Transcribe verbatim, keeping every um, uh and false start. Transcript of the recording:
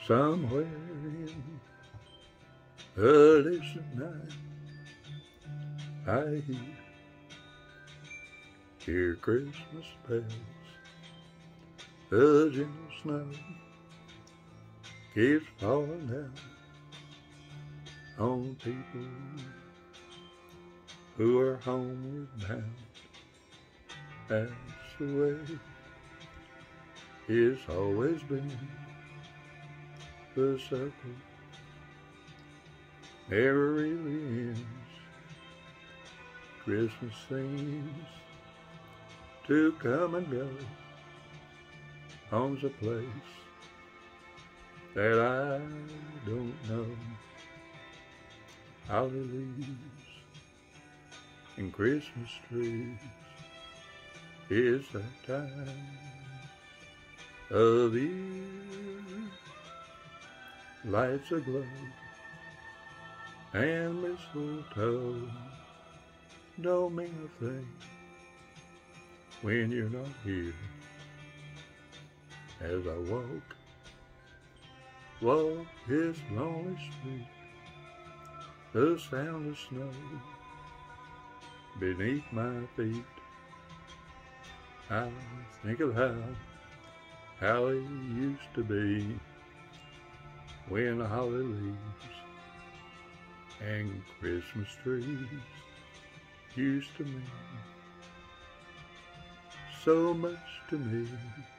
Somewhere in a distant night, I hear, hear Christmas bells. The gentle snow keeps falling down on people who are homeward bound. That's the way it's always been. The circle never really ends. Christmas seems to come and go. Home's a place that I don't know. Holly leaves and Christmas trees, it's that time of year. Lights aglow and mistletoe don't mean a thing when you're not here. As I walk, walk this lonely street, the sound of snow beneath my feet, I think of how, how it used to be when the holly leaves and Christmas trees used to mean so much to me.